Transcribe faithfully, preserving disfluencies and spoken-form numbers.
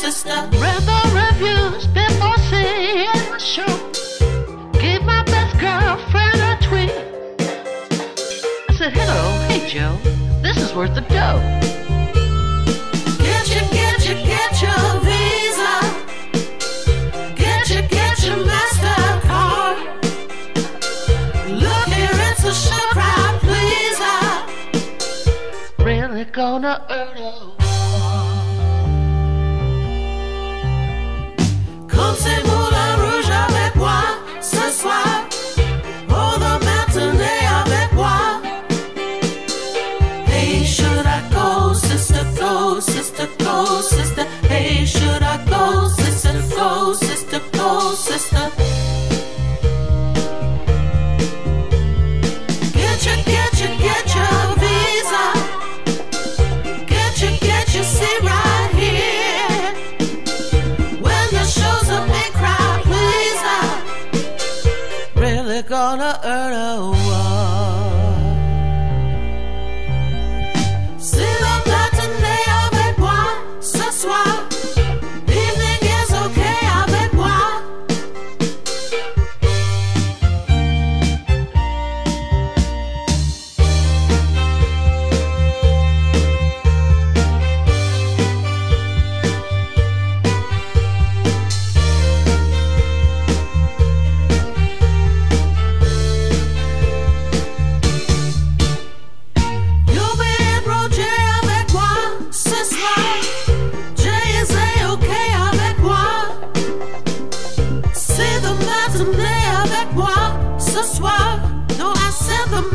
sister. Read the reviews before seeing the show. Gave my best girlfriend a tweet. I said, hello, hey Joe, this is worth the dough. Get your, get your, get your Visa. Get your, get your MasterCard. Look here, it's a sure crowd pleaser. Really gonna earn a Comme c'est Moulin Rouge avec moi ce soir. Oh, the matinee avec moi. Hey, should I go, sister, go, sister, go, sister. Hey, should I go, sister, go, sister, go, sister. Get your, get your, get your Visa. Get your, get your seat right here. When the show's a big crowd pleaser, really gonna earn a award. C'est la matinée avec moi ce soir. Evening is okay avec moi. You'll be in Roger avec moi ce soir. Jay is okay avec moi. C'est the matinée avec moi ce soir. No, I said the